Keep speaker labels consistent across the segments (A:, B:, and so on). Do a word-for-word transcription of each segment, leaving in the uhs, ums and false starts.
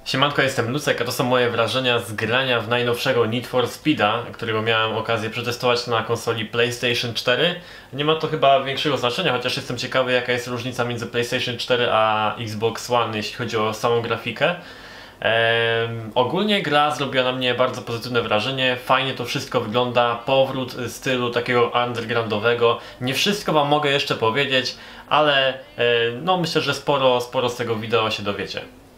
A: Siemanko, jestem Lucek, a to są moje wrażenia z grania w najnowszego Need for Speeda, którego miałem okazję przetestować na konsoli PlayStation cztery. Nie ma to chyba większego znaczenia, chociaż jestem ciekawy, jaka jest różnica między PlayStation cztery a Xbox One, jeśli chodzi o samą grafikę. Ehm, ogólnie gra zrobiła na mnie bardzo pozytywne wrażenie, fajnie to wszystko wygląda, powrót stylu takiego undergroundowego. Nie wszystko wam mogę jeszcze powiedzieć, ale e, no myślę, że sporo, sporo z tego wideo się dowiecie.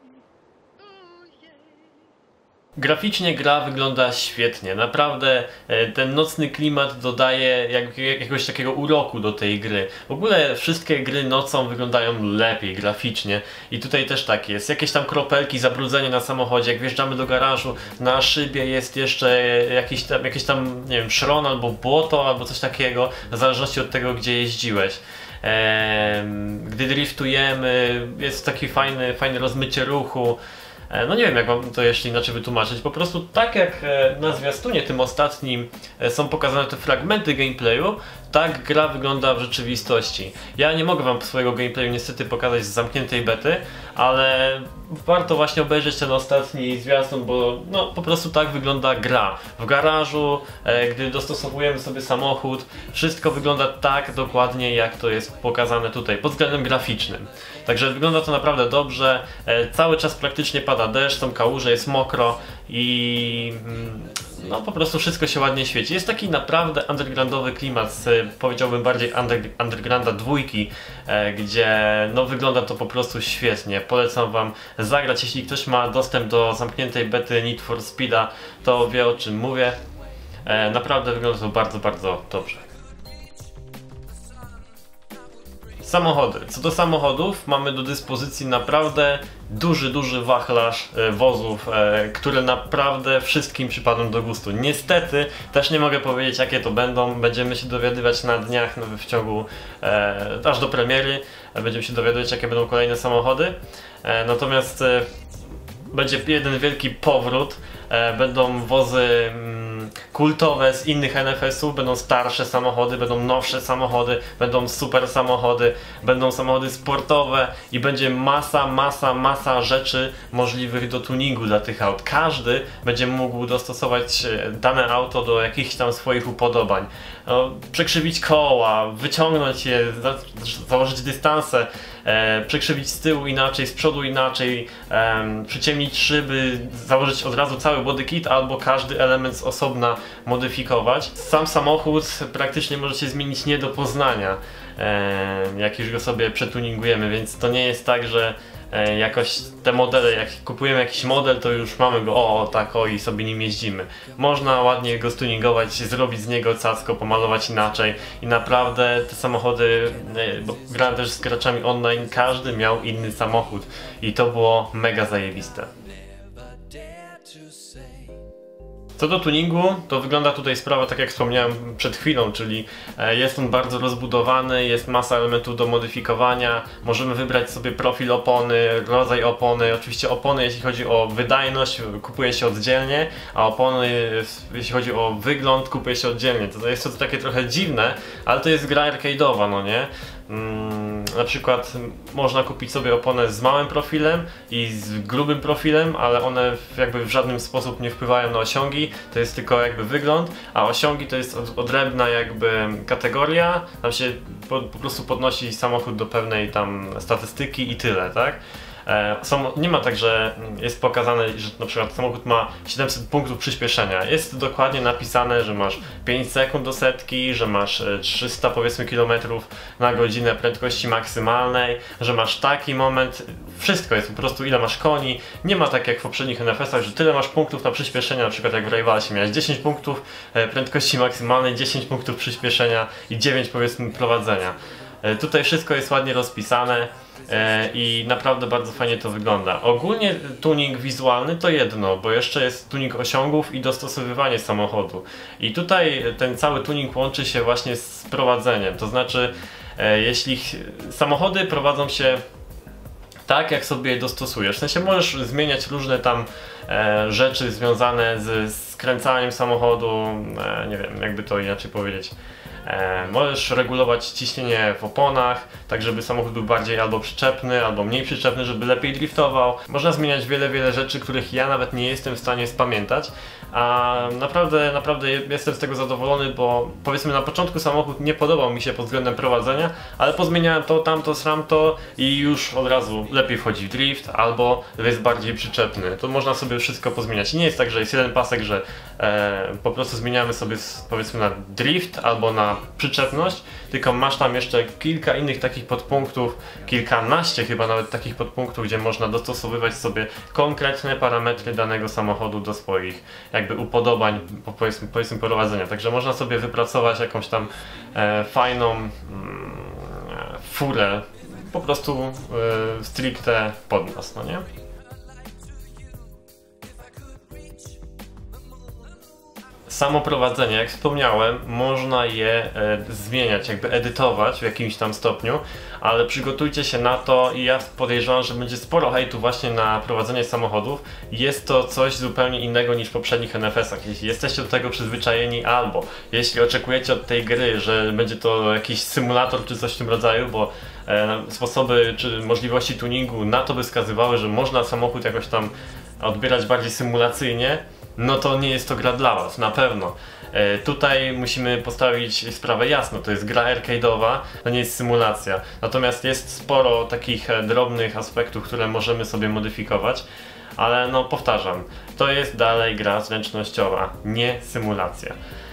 A: Graficznie gra wygląda świetnie, naprawdę ten nocny klimat dodaje jak, jakiegoś takiego uroku do tej gry. W ogóle wszystkie gry nocą wyglądają lepiej graficznie i tutaj też tak jest. Jakieś tam kropelki, zabrudzenie na samochodzie, jak wjeżdżamy do garażu, na szybie jest jeszcze jakiś tam, jakieś tam, nie wiem, szron albo błoto albo coś takiego, w zależności od tego, gdzie jeździłeś. Gdy driftujemy, jest taki fajny, fajne rozmycie ruchu. No nie wiem, jak wam to jeszcze inaczej wytłumaczyć. Po prostu tak jak na zwiastunie tym ostatnim są pokazane te fragmenty gameplayu, tak gra wygląda w rzeczywistości. Ja nie mogę wam swojego gameplayu niestety pokazać z zamkniętej bety, ale warto właśnie obejrzeć ten ostatni zwiastun, bo no po prostu tak wygląda gra. W garażu, gdy dostosowujemy sobie samochód, wszystko wygląda tak dokładnie, jak to jest pokazane tutaj, pod względem graficznym. Także wygląda to naprawdę dobrze, cały czas praktycznie pada deszcz, są kałuże, jest mokro i no po prostu wszystko się ładnie świeci. Jest taki naprawdę undergroundowy klimat, z, powiedziałbym bardziej under, undergrounda dwójki, e, gdzie no wygląda to po prostu świetnie. Polecam wam zagrać, jeśli ktoś ma dostęp do zamkniętej bety Need for Speeda, to wie, o czym mówię. E, naprawdę wygląda to bardzo, bardzo dobrze. Samochody. Co do samochodów, mamy do dyspozycji naprawdę duży, duży wachlarz e, wozów, e, które naprawdę wszystkim przypadną do gustu. Niestety, też nie mogę powiedzieć, jakie to będą. Będziemy się dowiadywać na dniach, no, w ciągu, e, aż do premiery. E, będziemy się dowiadywać, jakie będą kolejne samochody. E, natomiast e, będzie jeden wielki powrót. E, będą wozy mm, kultowe z innych N F S ów, będą starsze samochody, będą nowsze samochody, będą super samochody, będą samochody sportowe i będzie masa, masa, masa rzeczy możliwych do tuningu dla tych aut. Każdy będzie mógł dostosować dane auto do jakichś tam swoich upodobań. No, przekrzywić koła, wyciągnąć je, za, założyć dystanse, e, przekrzywić z tyłu inaczej, z przodu inaczej, e, przyciemnić szyby, założyć od razu cały body kit albo każdy element z osobna modyfikować. Sam samochód praktycznie może się zmienić nie do poznania, e, jak już go sobie przetuningujemy, więc to nie jest tak, że e, jakoś te modele, jak kupujemy jakiś model, to już mamy go, o tak, o i sobie nim jeździmy. Można ładnie go stuningować, zrobić z niego cacko, pomalować inaczej i naprawdę te samochody, e, bo grałem też z graczami online, każdy miał inny samochód i to było mega zajebiste. Co do tuningu, to wygląda tutaj sprawa tak jak wspomniałem przed chwilą, czyli jest on bardzo rozbudowany, jest masa elementów do modyfikowania, możemy wybrać sobie profil opony, rodzaj opony, oczywiście opony jeśli chodzi o wydajność kupuje się oddzielnie, a opony jeśli chodzi o wygląd kupuje się oddzielnie. To jest to takie trochę dziwne, ale to jest gra arcade'owa, no nie? Hmm, na przykład można kupić sobie oponę z małym profilem i z grubym profilem, ale one jakby w żaden sposób nie wpływają na osiągi, to jest tylko jakby wygląd, a osiągi to jest odrębna jakby kategoria, tam się po, po prostu podnosi samochód do pewnej tam statystyki i tyle, tak? Są, nie ma tak, że jest pokazane, że na przykład samochód ma siedemset punktów przyspieszenia. Jest dokładnie napisane, że masz pięć sekund do setki, że masz trzysta powiedzmy kilometrów na godzinę prędkości maksymalnej, że masz taki moment. Wszystko jest po prostu, ile masz koni. Nie ma tak jak w poprzednich N F S ach, że tyle masz punktów na przyspieszenie, na przykład jak w Rivalsie miałeś dziesięć punktów prędkości maksymalnej, dziesięć punktów przyspieszenia i dziewięć powiedzmy prowadzenia. Tutaj wszystko jest ładnie rozpisane i naprawdę bardzo fajnie to wygląda. Ogólnie tuning wizualny to jedno, bo jeszcze jest tuning osiągów i dostosowywanie samochodu. I tutaj ten cały tuning łączy się właśnie z prowadzeniem, to znaczy jeśli samochody prowadzą się tak, jak sobie je dostosujesz. W sensie możesz zmieniać różne tam e, rzeczy związane z skręcaniem samochodu, e, nie wiem, jakby to inaczej powiedzieć. E, możesz regulować ciśnienie w oponach, tak żeby samochód był bardziej albo przyczepny, albo mniej przyczepny, żeby lepiej driftował. Można zmieniać wiele, wiele rzeczy, których ja nawet nie jestem w stanie spamiętać. A naprawdę, naprawdę jestem z tego zadowolony, bo powiedzmy na początku samochód nie podobał mi się pod względem prowadzenia, ale pozmieniałem to, tamto, sramto i już od razu lepiej wchodzi w drift albo jest bardziej przyczepny. To można sobie wszystko pozmieniać. I nie jest tak, że jest jeden pasek, że e, po prostu zmieniamy sobie powiedzmy na drift albo na przyczepność, tylko masz tam jeszcze kilka innych takich podpunktów, kilkanaście chyba nawet takich podpunktów, gdzie można dostosowywać sobie konkretne parametry danego samochodu do swoich jakby upodobań, powiedzmy, powiedzmy prowadzenia. Także można sobie wypracować jakąś tam e, fajną mm, furę po prostu e, stricte pod nas, no nie? Samo prowadzenie, jak wspomniałem, można je e, zmieniać, jakby edytować w jakimś tam stopniu, ale przygotujcie się na to i ja podejrzewam, że będzie sporo hejtu właśnie na prowadzenie samochodów. Jest to coś zupełnie innego niż w poprzednich N F S-ach. Jeśli jesteście do tego przyzwyczajeni albo jeśli oczekujecie od tej gry, że będzie to jakiś symulator czy coś w tym rodzaju, bo e, sposoby czy możliwości tuningu na to by wskazywały, że można samochód jakoś tam odbierać bardziej symulacyjnie, no to nie jest to gra dla was, na pewno. E, tutaj musimy postawić sprawę jasno, to jest gra arcade'owa, to nie jest symulacja. Natomiast jest sporo takich e, drobnych aspektów, które możemy sobie modyfikować, ale no powtarzam, to jest dalej gra zręcznościowa, nie symulacja.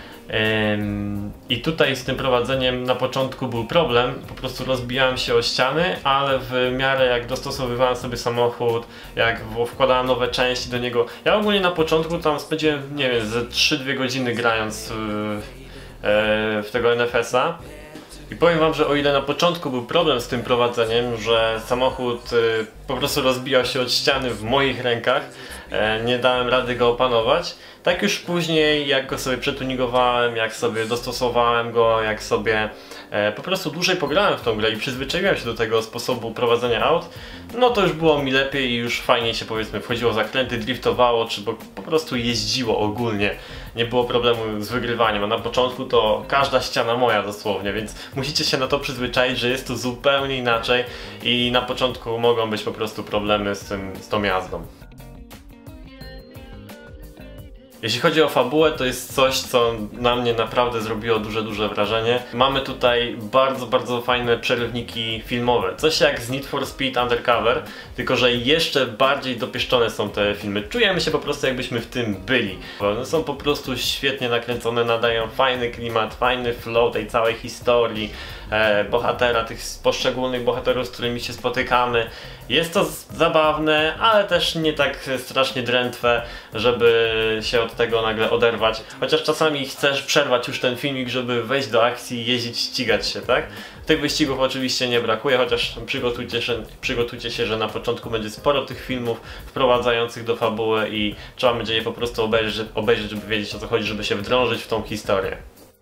A: I tutaj z tym prowadzeniem na początku był problem, po prostu rozbijałem się o ściany, ale w miarę jak dostosowywałem sobie samochód, jak wkładałem nowe części do niego, ja ogólnie na początku tam spędziłem, nie wiem, ze trzy dwie godziny grając w, w tego N F S-a. I powiem wam, że o ile na początku był problem z tym prowadzeniem, że samochód y, po prostu rozbijał się od ściany w moich rękach, e, nie dałem rady go opanować, tak już później jak go sobie przetuningowałem, jak sobie dostosowałem go, jak sobie e, po prostu dłużej pograłem w tą grę i przyzwyczaiłem się do tego sposobu prowadzenia aut, no to już było mi lepiej i już fajniej się powiedzmy wchodziło w zakręty, driftowało, czy po, po prostu jeździło ogólnie. Nie było problemu z wygrywaniem, a na początku to każda ściana moja dosłownie, więc musicie się na to przyzwyczaić, że jest to zupełnie inaczej i na początku mogą być po prostu problemy z, tym, z tą jazdą. Jeśli chodzi o fabułę, to jest coś, co na mnie naprawdę zrobiło duże, duże wrażenie. Mamy tutaj bardzo, bardzo fajne przerywniki filmowe. Coś jak z Need for Speed Undercover, tylko że jeszcze bardziej dopieszczone są te filmy. Czujemy się po prostu jakbyśmy w tym byli. One są po prostu świetnie nakręcone, nadają fajny klimat, fajny flow tej całej historii, e, bohatera, tych poszczególnych bohaterów, z którymi się spotykamy. Jest to zabawne, ale też nie tak strasznie drętwe, żeby się od tego nagle oderwać. Chociaż czasami chcesz przerwać już ten filmik, żeby wejść do akcji, jeździć, ścigać się, tak? Tych wyścigów oczywiście nie brakuje, chociaż przygotujcie się, przygotujcie się, że na początku będzie sporo tych filmów wprowadzających do fabuły i trzeba będzie je po prostu obejrzeć, obejrzeć, żeby wiedzieć o co chodzi, żeby się wdrążyć w tą historię.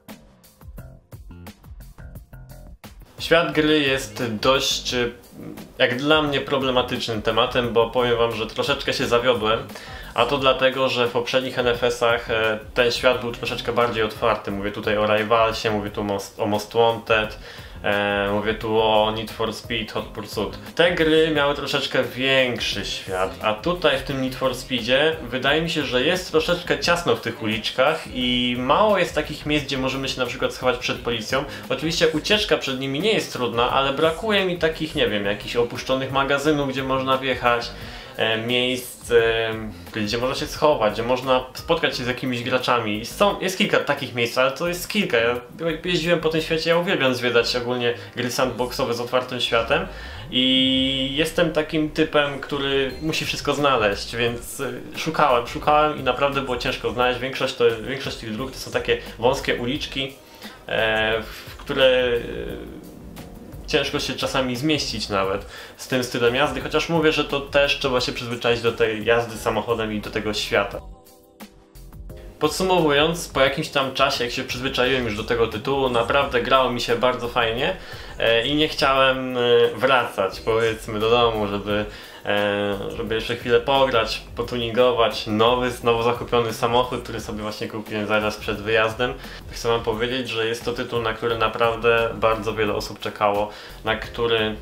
A: Świat gry jest dość, jak dla mnie, problematycznym tematem, bo powiem wam, że troszeczkę się zawiodłem, a to dlatego, że w poprzednich N F S-ach ten świat był troszeczkę bardziej otwarty. Mówię tutaj o Rivalsie, mówię tu o Most Wanted, e, mówię tu o Need for Speed, Hot Pursuit. Te gry miały troszeczkę większy świat, a tutaj w tym Need for Speedzie wydaje mi się, że jest troszeczkę ciasno w tych uliczkach i mało jest takich miejsc, gdzie możemy się na przykład schować przed policją. Oczywiście ucieczka przed nimi nie jest trudna, ale brakuje mi takich, nie wiem, jakichś opuszczonych magazynów, gdzie można wjechać, e, miejsc, e, gdzie można się schować, gdzie można spotkać się z jakimiś graczami. Są, jest kilka takich miejsc, ale to jest kilka. Ja jeździłem po tym świecie, ja uwielbiam zwiedzać ogólnie gry sandboxowe z otwartym światem i jestem takim typem, który musi wszystko znaleźć, więc szukałem, szukałem i naprawdę było ciężko znaleźć. Większość, to, większość tych dróg to są takie wąskie uliczki, e, w które ciężko się czasami zmieścić nawet z tym stylem jazdy, chociaż mówię, że to też trzeba się przyzwyczaić do tej jazdy samochodem i do tego świata. Podsumowując, po jakimś tam czasie, jak się przyzwyczaiłem już do tego tytułu, naprawdę grało mi się bardzo fajnie e, i nie chciałem e, wracać, powiedzmy, do domu, żeby e, żeby jeszcze chwilę pograć, potuningować nowy, nowo zakupiony samochód, który sobie właśnie kupiłem zaraz przed wyjazdem. Chcę wam powiedzieć, że jest to tytuł, na który naprawdę bardzo wiele osób czekało, na który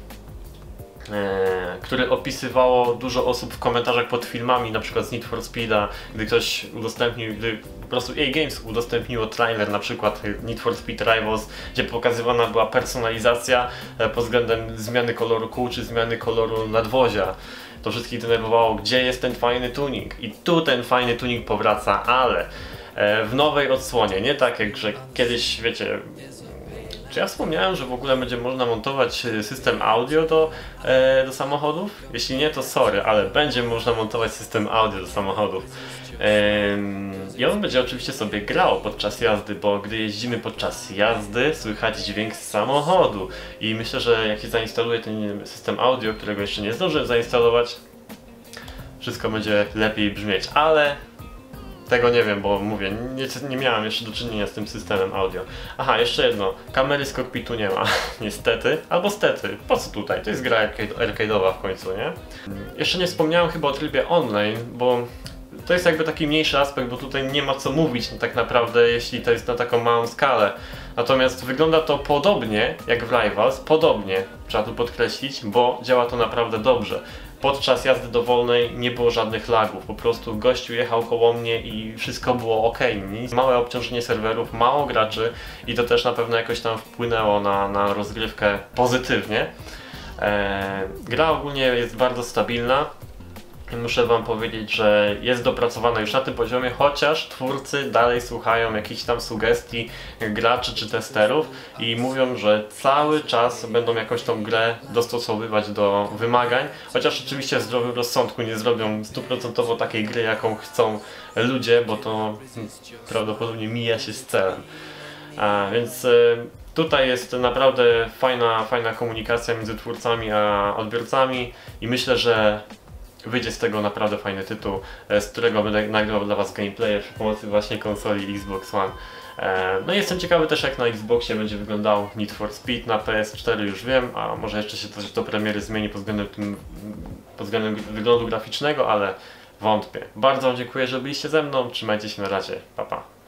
A: E, który opisywało dużo osób w komentarzach pod filmami, na przykład z Need for Speeda, gdy ktoś udostępnił, gdy po prostu E A Games udostępniło trailer, na przykład Need for Speed Rivals, gdzie pokazywana była personalizacja e, pod względem zmiany koloru kół czy zmiany koloru nadwozia. To wszystkich denerwowało, gdzie jest ten fajny tuning. I tu ten fajny tuning powraca, ale e, w nowej odsłonie, nie tak jak że kiedyś, wiecie. Czy ja wspomniałem, że w ogóle będzie można montować system audio do, e, do samochodów? Jeśli nie, to sorry, ale będzie można montować system audio do samochodów. Ehm, I on będzie oczywiście sobie grał podczas jazdy, bo gdy jeździmy podczas jazdy, słychać dźwięk z samochodu. I myślę, że jak się zainstaluje ten system audio, którego jeszcze nie zdążyłem zainstalować, wszystko będzie lepiej brzmieć, ale tego nie wiem, bo mówię, nie, nie miałem jeszcze do czynienia z tym systemem audio. Aha, jeszcze jedno, kamery z kokpitu nie ma, niestety, albo stety, po co tutaj? To jest gra arcade'owa w końcu, nie? Jeszcze nie wspomniałem chyba o trybie online, bo to jest jakby taki mniejszy aspekt, bo tutaj nie ma co mówić no, tak naprawdę, jeśli to jest na taką małą skalę. Natomiast wygląda to podobnie jak w Rivals, podobnie, trzeba tu podkreślić, bo działa to naprawdę dobrze. Podczas jazdy dowolnej nie było żadnych lagów, po prostu gościu jechał koło mnie i wszystko było ok. Małe obciążenie serwerów, mało graczy i to też na pewno jakoś tam wpłynęło na, na rozgrywkę pozytywnie. Eee, gra ogólnie jest bardzo stabilna. Muszę wam powiedzieć, że jest dopracowana już na tym poziomie, chociaż twórcy dalej słuchają jakichś tam sugestii graczy czy testerów i mówią, że cały czas będą jakąś tą grę dostosowywać do wymagań, chociaż oczywiście w zdrowym rozsądku nie zrobią stuprocentowo takiej gry, jaką chcą ludzie, bo to prawdopodobnie mija się z celem. A, więc tutaj jest naprawdę fajna, fajna komunikacja między twórcami a odbiorcami i myślę, że wyjdzie z tego naprawdę fajny tytuł, z którego będę nagrywał dla was gameplaye przy pomocy właśnie konsoli Xbox One. No i jestem ciekawy też, jak na Xboxie będzie wyglądał Need for Speed, na P S cztery już wiem, a może jeszcze się coś do premiery zmieni pod względem, tym, pod względem wyglądu graficznego, ale wątpię. Bardzo wam dziękuję, że byliście ze mną, trzymajcie się, na razie, pa pa.